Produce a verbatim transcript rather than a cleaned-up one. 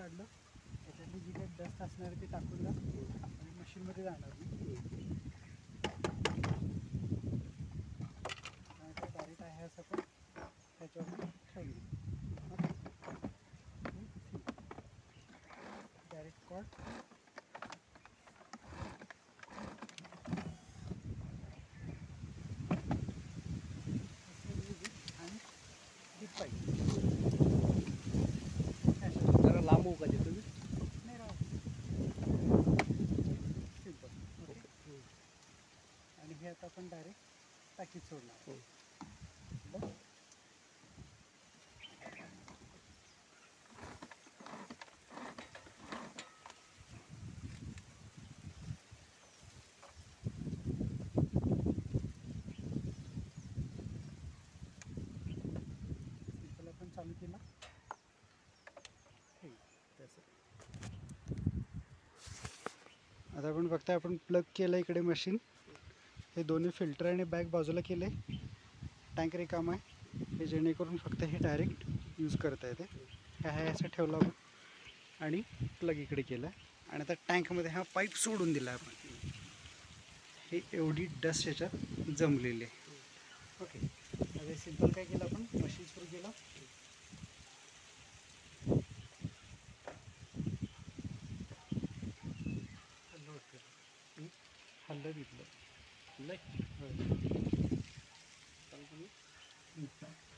काढलं त्याच्यातली जी काही डस्ट असणार आहे ती टाकून द्या आणि मशीनमध्ये जाणार नाही. आणि ते डायरेक्ट आहे असं पण त्याच्यावर ठेवली डायरेक्ट कॉर्ड आणि डीप पाईप जरा लांब का ते तुम्ही नाही राहू सिंपल. ओके आणि हे आता आपण डायरेक्ट टाकीत सोडणार. बरं सिंपल आपण चालू केला. आता आपण बघताय आपण प्लग केलं इकडे मशीन. हे दोन्ही फिल्टर आणि बॅग बाजूला केले. टँक रिकामा आहे हे जेणेकरून फक्त हे डायरेक्ट यूज करता येते. हे आहे असं ठेवलं आपण आणि प्लग इकडे केलं आणि आता टँकमध्ये हा पाईप सोडून दिला आपण. हे एवढी डस्ट याच्यात जमलेली आहे. ओके आता सिंपल काय केलं आपण मशीन सुरू केलं. हल्लं तिथलं नाही होय.